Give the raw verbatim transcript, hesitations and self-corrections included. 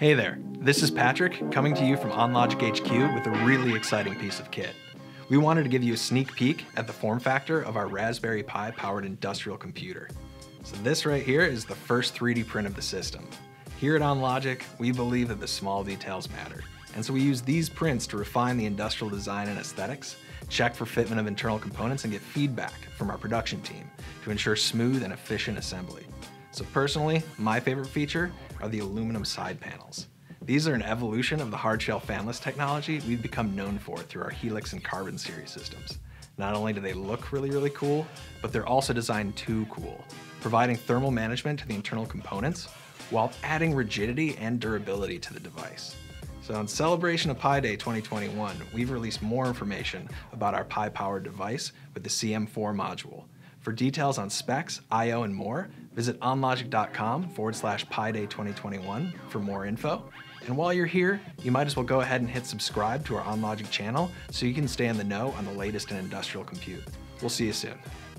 Hey there, this is Patrick coming to you from OnLogic H Q with a really exciting piece of kit. We wanted to give you a sneak peek at the form factor of our Raspberry Pi powered industrial computer. So this right here is the first three D print of the system. Here at OnLogic, we believe that the small details matter. And so we use these prints to refine the industrial design and aesthetics, check for fitment of internal components, and get feedback from our production team to ensure smooth and efficient assembly. So personally, my favorite feature are the aluminum side panels. These are an evolution of the hard-shell fanless technology we've become known for through our Helix and Carbon series systems. Not only do they look really, really cool, but they're also designed to cool, providing thermal management to the internal components while adding rigidity and durability to the device. So in celebration of Pi Day twenty twenty-one, we've released more information about our Pi-powered device with the C M four module. For details on specs, I O, and more, visit onlogic.com forward slash Pi Day 2021 for more info. And while you're here, you might as well go ahead and hit subscribe to our OnLogic channel so you can stay in the know on the latest in industrial compute. We'll see you soon.